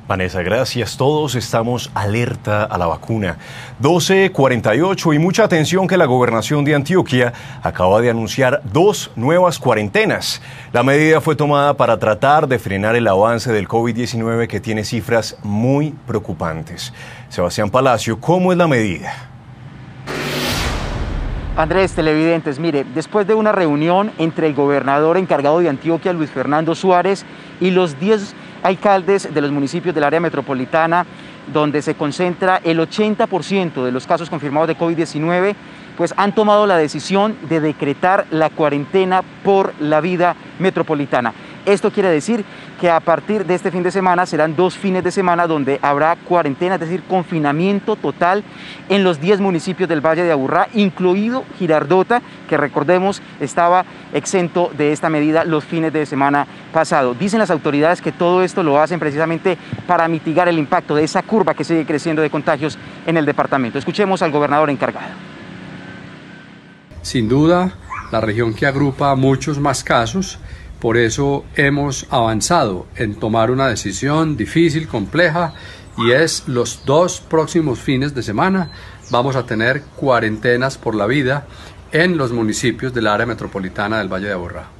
Vanessa, gracias. Todos estamos alerta a la vacuna. 12:48 y mucha atención que la Gobernación de Antioquia acaba de anunciar 2 nuevas cuarentenas. La medida fue tomada para tratar de frenar el avance del COVID-19 que tiene cifras muy preocupantes. Sebastián Palacio, ¿cómo es la medida? Andrés, televidentes, mire, después de una reunión entre el gobernador encargado de Antioquia, Luis Fernando Suárez, y los 10 alcaldes de los municipios del área metropolitana, donde se concentra el 80% de los casos confirmados de COVID-19, pues han tomado la decisión de decretar la cuarentena por la vida metropolitana. Esto quiere decir que a partir de este fin de semana serán 2 fines de semana donde habrá cuarentena, es decir, confinamiento total en los 10 municipios del Valle de Aburrá, incluido Girardota, que recordemos estaba exento de esta medida los fines de semana pasado. Dicen las autoridades que todo esto lo hacen precisamente para mitigar el impacto de esa curva que sigue creciendo de contagios en el departamento. Escuchemos al gobernador encargado. Sin duda, la región que agrupa muchos más casos. Por eso hemos avanzado en tomar una decisión difícil, compleja, y es los 2 próximos fines de semana vamos a tener cuarentenas por la vida en los municipios del área metropolitana del Valle de Aburrá.